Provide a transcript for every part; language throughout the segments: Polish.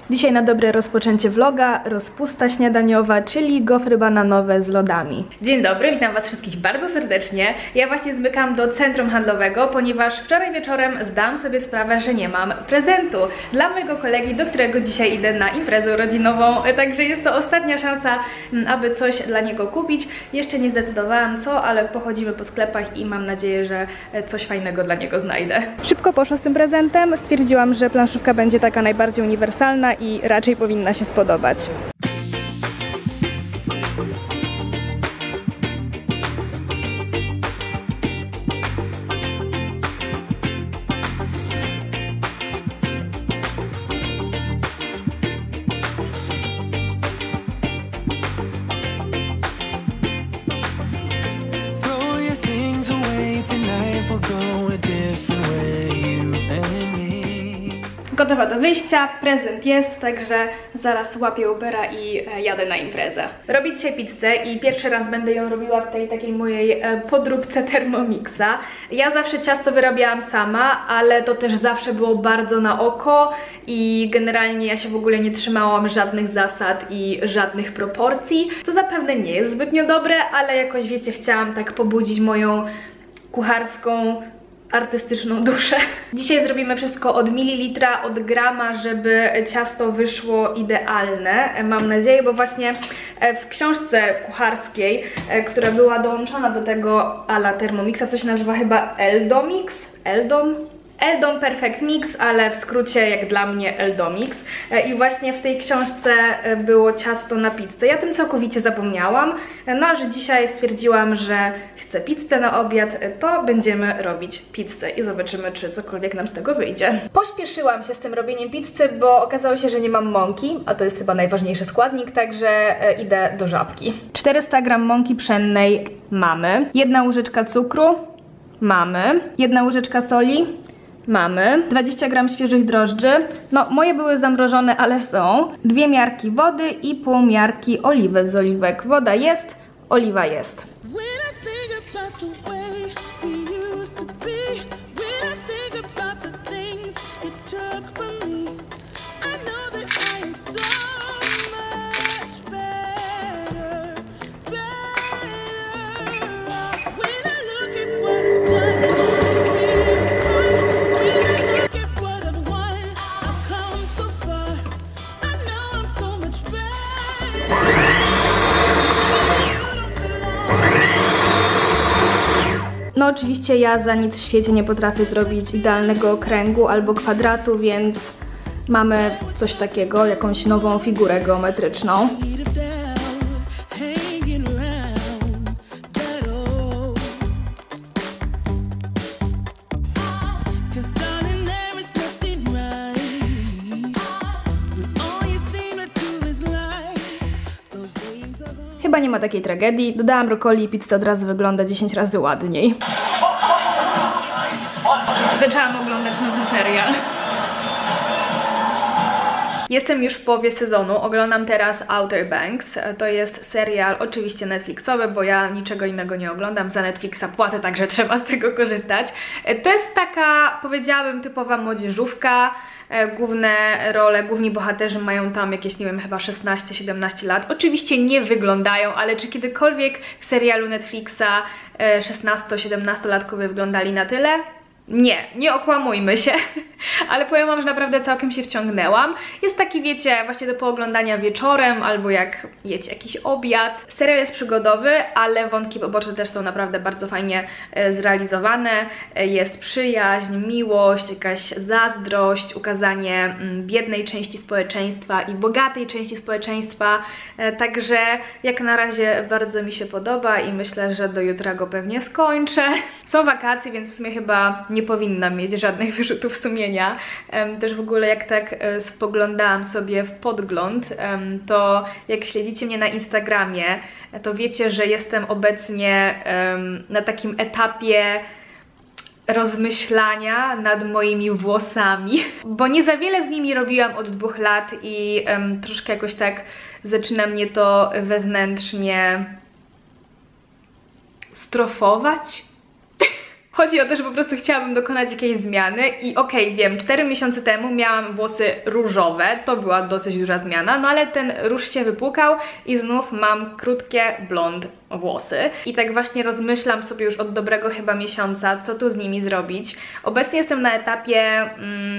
Dzisiaj na dobre rozpoczęcie vloga rozpusta śniadaniowa, czyli gofry bananowe z lodami. Dzień dobry, witam Was wszystkich bardzo serdecznie. Ja właśnie zmykam do centrum handlowego, ponieważ wczoraj wieczorem zdałam sobie sprawę, że nie mam prezentu dla mojego kolegi, do którego dzisiaj idę na imprezę urodzinową. Także jest to ostatnia szansa, aby coś dla niego kupić. Jeszcze nie zdecydowałam co, ale pochodzimy po sklepach i mam nadzieję, że coś fajnego dla niego znajdę. Szybko poszło z tym prezentem. Stwierdziłam, że planszówka będzie taka najbardziej uniwersalna i raczej powinna się spodobać. Gotowa do wyjścia, prezent jest, także zaraz łapię Ubera i jadę na imprezę. Robię dzisiaj pizzę i pierwszy raz będę ją robiła w tej takiej mojej podróbce Thermomixa. Ja zawsze ciasto wyrabiałam sama, ale to też zawsze było bardzo na oko i generalnie ja się w ogóle nie trzymałam żadnych zasad i żadnych proporcji, co zapewne nie jest zbytnio dobre, ale jakoś wiecie, chciałam tak pobudzić moją kucharską, artystyczną duszę. Dzisiaj zrobimy wszystko od mililitra, od grama, żeby ciasto wyszło idealne, mam nadzieję, bo właśnie w książce kucharskiej, która była dołączona do tego a la Thermomixa, to się nazywa chyba Eldomix? Eldom Perfect Mix, ale w skrócie jak dla mnie Eldomix. I właśnie w tej książce było ciasto na pizzę. Ja tym całkowicie zapomniałam, no a że dzisiaj stwierdziłam, że chcę pizzę na obiad, to będziemy robić pizzę i zobaczymy, czy cokolwiek nam z tego wyjdzie. Pośpieszyłam się z tym robieniem pizzy, bo okazało się, że nie mam mąki, a to jest chyba najważniejszy składnik, także idę do Żabki. 400 g mąki pszennej mamy, 1 łyżeczka cukru mamy, 1 łyżeczka soli mamy, 20 g świeżych drożdży, no moje były zamrożone, ale są, 2 miarki wody i pół miarki oliwy z oliwek. Woda jest, oliwa jest. No oczywiście ja za nic w świecie nie potrafię zrobić idealnego okręgu albo kwadratu, więc mamy coś takiego, jakąś nową figurę geometryczną. Chyba nie ma takiej tragedii. Dodałam rukoli i pizza od razu wygląda 10 razy ładniej. Zaczęłam oglądać nowy serial. Jestem już w połowie sezonu, oglądam teraz Outer Banks. To jest serial oczywiście Netflixowy, bo ja niczego innego nie oglądam. Za Netflixa płacę, także trzeba z tego korzystać. To jest taka, powiedziałabym, typowa młodzieżówka. Główne role, główni bohaterzy mają tam jakieś, nie wiem, chyba 16-17 lat. Oczywiście nie wyglądają, ale czy kiedykolwiek w serialu Netflixa 16-17-latkowie wyglądali na tyle? Nie okłamujmy się, ale powiem wam, że naprawdę całkiem się wciągnęłam. Jest taki, wiecie, właśnie do pooglądania wieczorem, albo jak jecie jakiś obiad. Serial jest przygodowy, ale wątki poboczne też są naprawdę bardzo fajnie zrealizowane. Jest przyjaźń, miłość, jakaś zazdrość, ukazanie biednej części społeczeństwa i bogatej części społeczeństwa. Także jak na razie bardzo mi się podoba i myślę, że do jutra go pewnie skończę. Są wakacje, więc w sumie chyba nie powinnam mieć żadnych wyrzutów sumienia. Też w ogóle jak tak spoglądałam sobie w podgląd, to jak śledzicie mnie na Instagramie, to wiecie, że jestem obecnie na takim etapie rozmyślania nad moimi włosami, bo nie za wiele z nimi robiłam od 2 lat i troszkę jakoś tak zaczyna mnie to wewnętrznie strofować. Chodzi o to, że po prostu chciałabym dokonać jakiejś zmiany i okej, wiem, 4 miesiące temu miałam włosy różowe, to była dosyć duża zmiana, no ale ten róż się wypłukał i znów mam krótkie blond włosy. I tak właśnie rozmyślam sobie już od dobrego chyba miesiąca, co tu z nimi zrobić. Obecnie jestem na etapie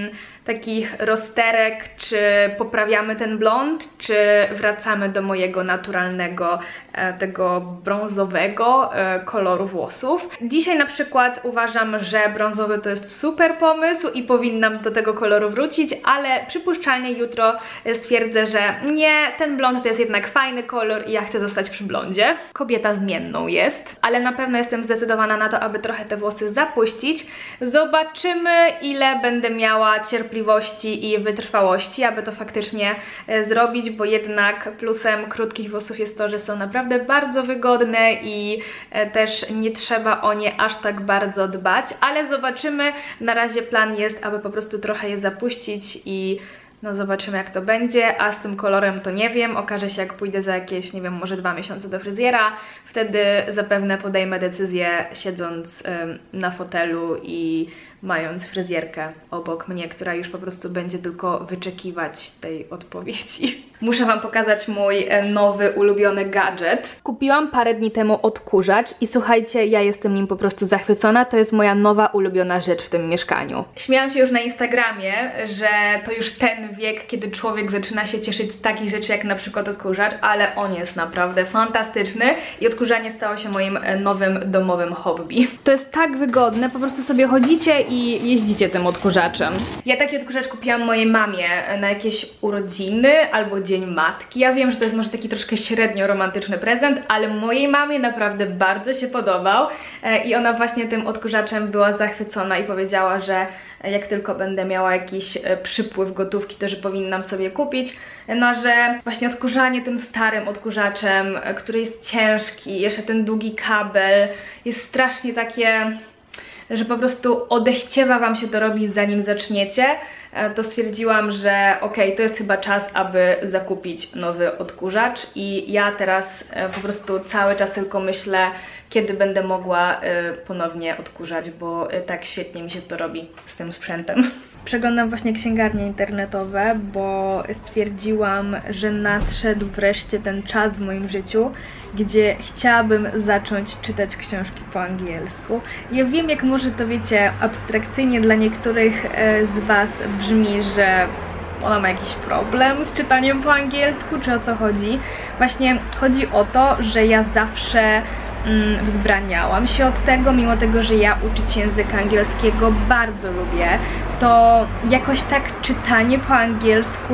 takich rozterek, czy poprawiamy ten blond, czy wracamy do mojego naturalnego, tego brązowego koloru włosów. Dzisiaj na przykład uważam, że brązowy to jest super pomysł i powinnam do tego koloru wrócić, ale przypuszczalnie jutro stwierdzę, że nie, ten blond to jest jednak fajny kolor i ja chcę zostać przy blondzie. Kobieta zmienną jest, ale na pewno jestem zdecydowana na to, aby trochę te włosy zapuścić. Zobaczymy, ile będę miała cierpliwości i wytrwałości, aby to faktycznie zrobić, bo jednak plusem krótkich włosów jest to, że są naprawdę bardzo wygodne i też nie trzeba o nie aż tak bardzo dbać, ale zobaczymy. Na razie plan jest, aby po prostu trochę je zapuścić i no zobaczymy, jak to będzie, a z tym kolorem to nie wiem, okaże się, jak pójdę za jakieś, nie wiem, może 2 miesiące do fryzjera, wtedy zapewne podejmę decyzję siedząc na fotelu i mając fryzjerkę obok mnie, która już po prostu będzie tylko wyczekiwać tej odpowiedzi. Muszę wam pokazać mój nowy, ulubiony gadżet. Kupiłam parę dni temu odkurzacz i słuchajcie, ja jestem nim po prostu zachwycona. To jest moja nowa, ulubiona rzecz w tym mieszkaniu. Śmiałam się już na Instagramie, że to już ten wiek, kiedy człowiek zaczyna się cieszyć z takich rzeczy jak na przykład odkurzacz, ale on jest naprawdę fantastyczny i odkurzanie stało się moim nowym domowym hobby. To jest tak wygodne, po prostu sobie chodzicie i jeździcie tym odkurzaczem. Ja taki odkurzacz kupiłam mojej mamie na jakieś urodziny albo Dzień Matki. Ja wiem, że to jest może taki troszkę średnio romantyczny prezent, ale mojej mamie naprawdę bardzo się podobał i ona właśnie tym odkurzaczem była zachwycona i powiedziała, że jak tylko będę miała jakiś przypływ gotówki, to że powinnam sobie kupić. No, że właśnie odkurzanie tym starym odkurzaczem, który jest ciężki, jeszcze ten długi kabel, jest strasznie takie, że po prostu odechciewa wam się to robić, zanim zaczniecie, to stwierdziłam, że okej, to jest chyba czas, aby zakupić nowy odkurzacz i ja teraz po prostu cały czas tylko myślę, kiedy będę mogła ponownie odkurzać, bo tak świetnie mi się to robi z tym sprzętem. Przeglądam właśnie księgarnie internetowe, bo stwierdziłam, że nadszedł wreszcie ten czas w moim życiu, gdzie chciałabym zacząć czytać książki po angielsku. Ja wiem, jak może to, wiecie, abstrakcyjnie dla niektórych z was brzmi, że ona ma jakiś problem z czytaniem po angielsku, czy o co chodzi. Właśnie chodzi o to, że ja zawsze wzbraniałam się od tego, mimo tego, że ja uczyć języka angielskiego bardzo lubię, to jakoś tak czytanie po angielsku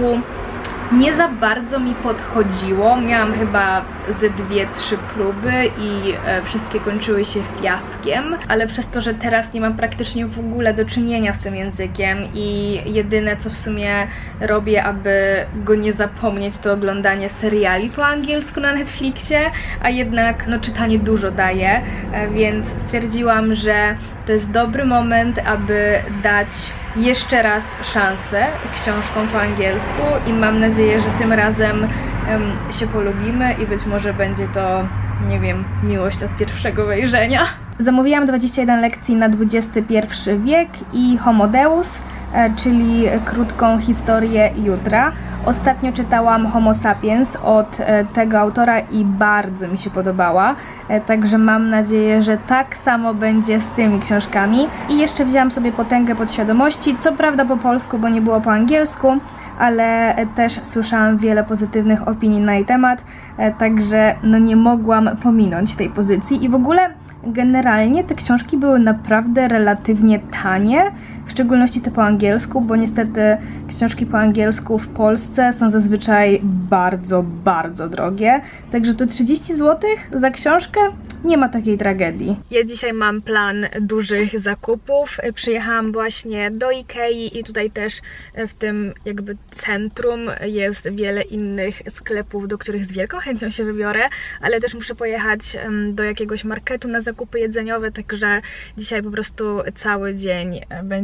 nie za bardzo mi podchodziło. Miałam chyba ze 2-3 próby i wszystkie kończyły się fiaskiem, ale przez to, że teraz nie mam praktycznie w ogóle do czynienia z tym językiem i jedyne, co w sumie robię, aby go nie zapomnieć, to oglądanie seriali po angielsku na Netflixie, a jednak no, czytanie dużo daje, więc stwierdziłam, że to jest dobry moment, aby dać jeszcze raz szansę książkom po angielsku i mam nadzieję, że tym razem się polubimy i być może będzie to, nie wiem, miłość od pierwszego wejrzenia. Zamówiłam 21 lekcji na XXI wiek i Homo Deus, czyli krótką historię jutra. Ostatnio czytałam Homo Sapiens od tego autora i bardzo mi się podobała, także mam nadzieję, że tak samo będzie z tymi książkami. I jeszcze wzięłam sobie Potęgę podświadomości, co prawda po polsku, bo nie było po angielsku, ale też słyszałam wiele pozytywnych opinii na jej temat, także no nie mogłam pominąć tej pozycji i w ogóle generalnie te książki były naprawdę relatywnie tanie, w szczególności te po angielsku, bo niestety książki po angielsku w Polsce są zazwyczaj bardzo, bardzo drogie, także to 30 zł za książkę nie ma takiej tragedii. Ja dzisiaj mam plan dużych zakupów, przyjechałam właśnie do Ikei i tutaj też w tym jakby centrum jest wiele innych sklepów, do których z wielką chęcią się wybiorę, ale też muszę pojechać do jakiegoś marketu na zakupy jedzeniowe, także dzisiaj po prostu cały dzień będzie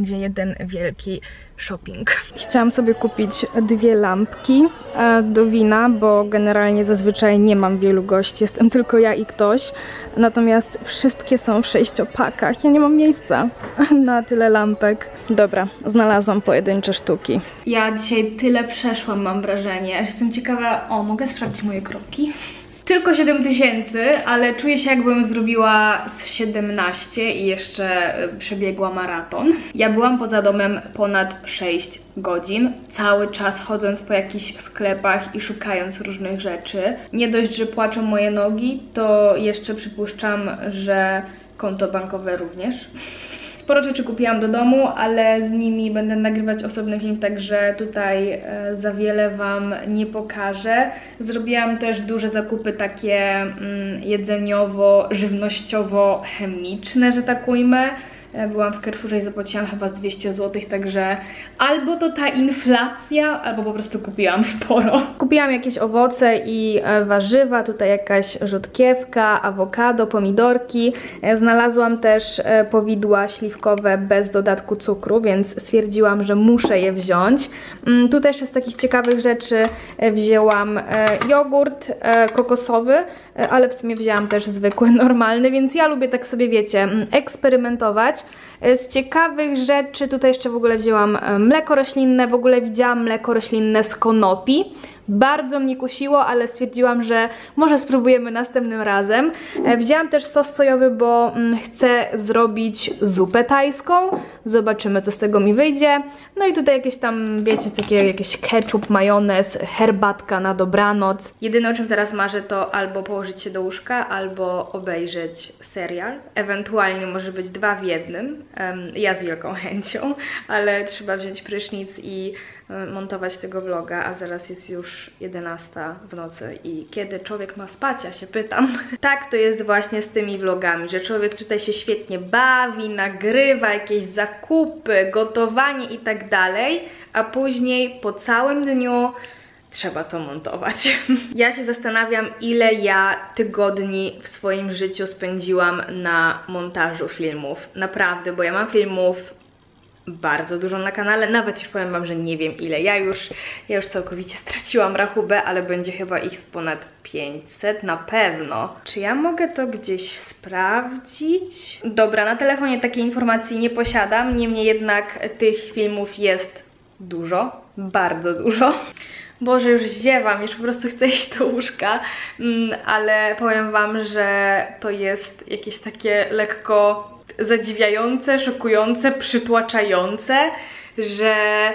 będzie jeden wielki shopping. Chciałam sobie kupić 2 lampki do wina, bo generalnie zazwyczaj nie mam wielu gości, jestem tylko ja i ktoś. Natomiast wszystkie są w 6-pakach. Ja nie mam miejsca na tyle lampek. Dobra, znalazłam pojedyncze sztuki. Ja dzisiaj tyle przeszłam, mam wrażenie, że jestem ciekawa. O, mogę sprawdzić moje kroki? Tylko 7000, ale czuję się, jakbym zrobiła z 17 i jeszcze przebiegła maraton. Ja byłam poza domem ponad 6 godzin, cały czas chodząc po jakichś sklepach i szukając różnych rzeczy. Nie dość, że płaczą moje nogi, to jeszcze przypuszczam, że konto bankowe również. Sporo rzeczy kupiłam do domu, ale z nimi będę nagrywać osobny film, także tutaj za wiele Wam nie pokażę. Zrobiłam też duże zakupy takie jedzeniowo-żywnościowo-chemiczne, że tak ujmę. Byłam w Carrefourze i zapłaciłam chyba z 200 zł, także albo to ta inflacja, albo po prostu kupiłam sporo. Kupiłam jakieś owoce i warzywa, tutaj jakaś rzodkiewka, awokado, pomidorki. Znalazłam też powidła śliwkowe bez dodatku cukru, więc stwierdziłam, że muszę je wziąć. Tu też z takich ciekawych rzeczy wzięłam jogurt kokosowy, ale w sumie wzięłam też zwykły, normalny, więc ja lubię tak sobie, wiecie, eksperymentować. Z ciekawych rzeczy tutaj jeszcze w ogóle wzięłam mleko roślinne, w ogóle widziałam mleko roślinne z konopi. Bardzo mnie kusiło, ale stwierdziłam, że może spróbujemy następnym razem. Wzięłam też sos sojowy, bo chcę zrobić zupę tajską. Zobaczymy, co z tego mi wyjdzie. No i tutaj jakieś tam, wiecie, takie jakieś ketchup, majonez, herbatka na dobranoc. Jedyne, o czym teraz marzę, to albo położyć się do łóżka, albo obejrzeć serial. Ewentualnie może być 2 w jednym. Ja z wielką chęcią, ale trzeba wziąć prysznic i montować tego vloga, a zaraz jest już 11 w nocy i kiedy człowiek ma spać, ja się pytam. Tak to jest właśnie z tymi vlogami, że człowiek tutaj się świetnie bawi, nagrywa jakieś zakupy, gotowanie i tak dalej, a później po całym dniu trzeba to montować. Ja się zastanawiam, ile ja tygodni w swoim życiu spędziłam na montażu filmów. Naprawdę, bo ja mam filmów bardzo dużo na kanale, nawet już powiem Wam, że nie wiem ile. Ja już całkowicie straciłam rachubę, ale będzie chyba ich z ponad 500 na pewno. Czy ja mogę to gdzieś sprawdzić? Dobra, na telefonie takiej informacji nie posiadam, niemniej jednak tych filmów jest dużo, bardzo dużo. Boże, już ziewam, już po prostu chcę iść do łóżka, ale powiem Wam, że to jest jakieś takie lekko zadziwiające, szokujące, przytłaczające, że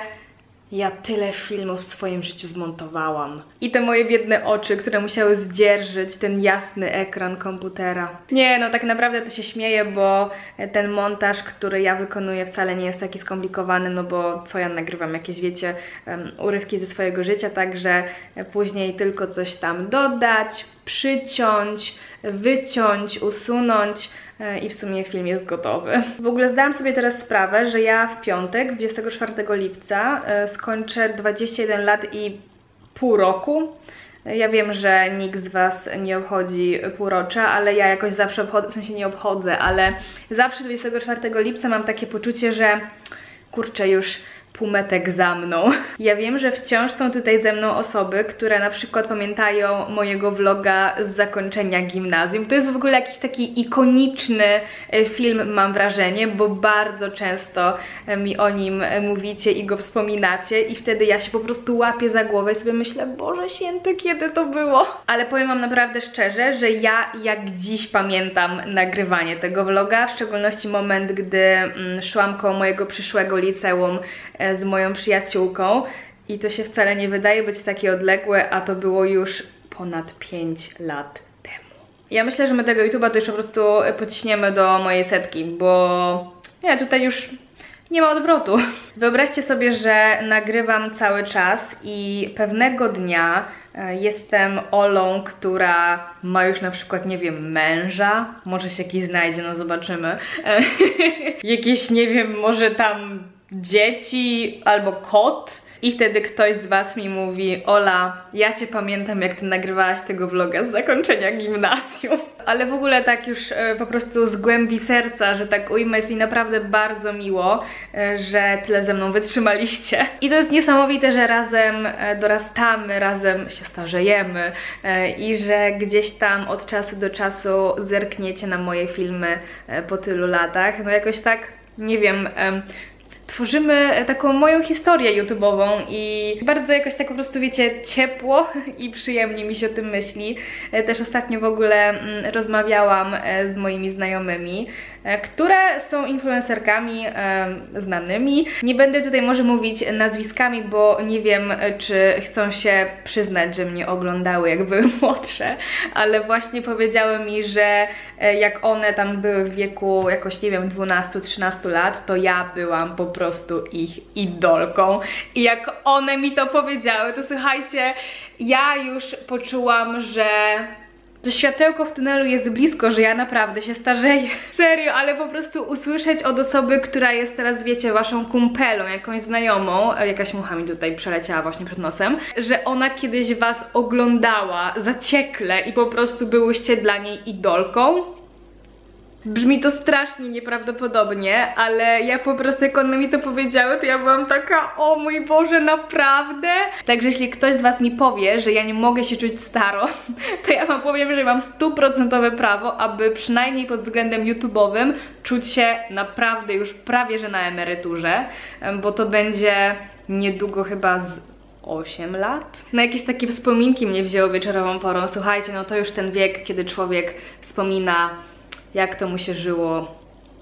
ja tyle filmów w swoim życiu zmontowałam. I te moje biedne oczy, które musiały zdzierżyć ten jasny ekran komputera. Nie, no tak naprawdę to się śmieję, bo ten montaż, który ja wykonuję, wcale nie jest taki skomplikowany, no bo co ja nagrywam, jakieś, wiecie, urywki ze swojego życia, także później tylko coś tam dodać, przyciąć, wyciąć, usunąć i w sumie film jest gotowy. W ogóle zdałam sobie teraz sprawę, że ja w piątek, 24 lipca skończę 21 lat i pół roku. Ja wiem, że nikt z Was nie obchodzi półrocza, ale ja jakoś zawsze obchodzę, w sensie nie obchodzę, ale zawsze 24 lipca mam takie poczucie, że kurczę, już półmetek za mną. Ja wiem, że wciąż są tutaj ze mną osoby, które na przykład pamiętają mojego vloga z zakończenia gimnazjum. To jest w ogóle jakiś taki ikoniczny film, mam wrażenie, bo bardzo często mi o nim mówicie i go wspominacie i wtedy ja się po prostu łapię za głowę i sobie myślę, Boże Święty, kiedy to było? Ale powiem Wam naprawdę szczerze, że ja jak dziś pamiętam nagrywanie tego vloga, w szczególności moment, gdy szłam koło mojego przyszłego liceum z moją przyjaciółką i to się wcale nie wydaje być takie odległe, a to było już ponad 5 lat temu. Ja myślę, że my tego YouTube'a to już po prostu pociśniemy do mojej setki, bo nie, tutaj już nie ma odwrotu. Wyobraźcie sobie, że nagrywam cały czas i pewnego dnia jestem Olą, która ma już na przykład, nie wiem, męża, może się jakiś znajdzie, no zobaczymy. Jakieś, nie wiem, może tam dzieci albo kot I wtedy ktoś z was mi mówi: Ola, ja cię pamiętam, jak ty nagrywałaś tego vloga z zakończenia gimnazjum. Ale w ogóle tak już po prostu z głębi serca, że tak ujmę, jest mi naprawdę bardzo miło, że tyle ze mną wytrzymaliście. I to jest niesamowite, że razem dorastamy, razem się starzejemy i że gdzieś tam od czasu do czasu zerkniecie na moje filmy po tylu latach. No jakoś tak, nie wiem, tworzymy taką moją historię YouTube'ową i bardzo jakoś tak po prostu, wiecie, ciepło i przyjemnie mi się o tym myśli. Też ostatnio w ogóle rozmawiałam z moimi znajomymi, które są influencerkami znanymi. Nie będę tutaj może mówić nazwiskami, bo nie wiem, czy chcą się przyznać, że mnie oglądały, jak były młodsze, ale właśnie powiedziały mi, że jak one tam były w wieku jakoś, nie wiem, 12-13 lat, to ja byłam po prostu ich idolką. I jak one mi to powiedziały, to słuchajcie, ja już poczułam, że to światełko w tunelu jest blisko, że ja naprawdę się starzeję. Serio, ale po prostu usłyszeć od osoby, która jest teraz, wiecie, waszą kumpelą, jakąś znajomą, jakaś mucha mi tutaj przeleciała właśnie przed nosem, że ona kiedyś was oglądała zaciekle i po prostu byłyście dla niej idolką. Brzmi to strasznie nieprawdopodobnie, ale ja po prostu, jak one mi to powiedziały, to ja byłam taka: o mój Boże, naprawdę? Także jeśli ktoś z was mi powie, że ja nie mogę się czuć staro, to ja wam powiem, że mam 100% prawo, aby przynajmniej pod względem YouTube'owym czuć się naprawdę już prawie że na emeryturze, bo to będzie niedługo chyba z 8 lat. No jakieś takie wspominki mnie wzięło wieczorową porą. Słuchajcie, no to już ten wiek, kiedy człowiek wspomina, jak to mu się żyło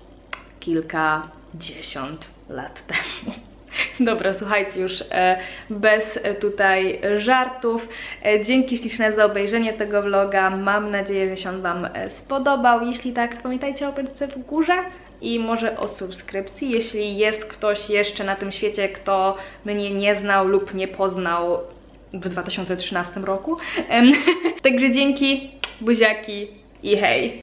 kilkadziesiąt lat temu. Dobra, słuchajcie, już bez tutaj żartów. Dzięki śliczne za obejrzenie tego vloga. Mam nadzieję, że się on wam spodobał. Jeśli tak, pamiętajcie o łapce w górze i może o subskrypcji, jeśli jest ktoś jeszcze na tym świecie, kto mnie nie znał lub nie poznał w 2013 roku. Także dzięki, buziaki i hej!